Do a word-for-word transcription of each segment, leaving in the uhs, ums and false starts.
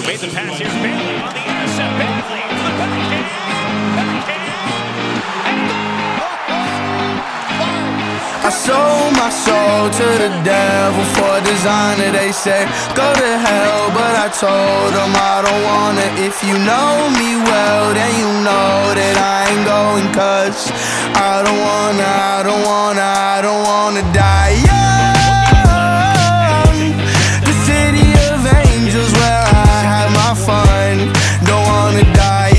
Made the pass. Here's Bailey on the intercept. Bailey to the backhand. Backhand. I sold my soul to the devil for designer. They said go to hell, but I told them I don't wanna. If you know me well, then you know that I ain't going. Cause I don't wanna, I don't wanna, I don't wanna die young. The city of angels where I have my fun. Don't wanna die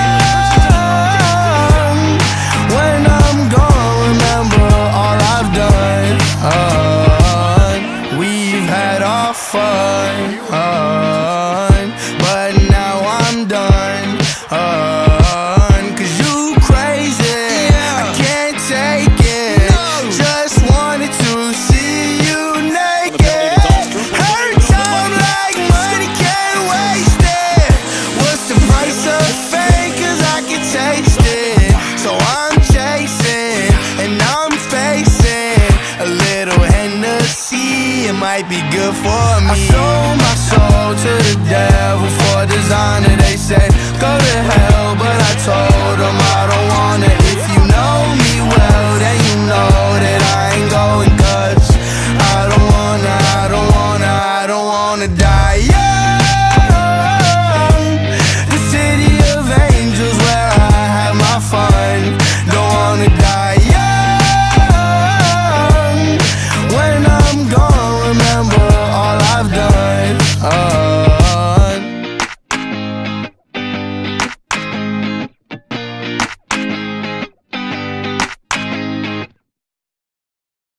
young. When I'm gone, remember all I've done. uh, We've had our fun, uh, but now I'm done. uh, Cause you crazy, I can't take it. Just wanted to see you naked. Her time like money, can't waste it. What's the price of fame? Cause I can taste it. So I'm chasing and I'm facing a little Hennessy. It might be good for me. I sold my soul to the devil for designer. They said go to hell.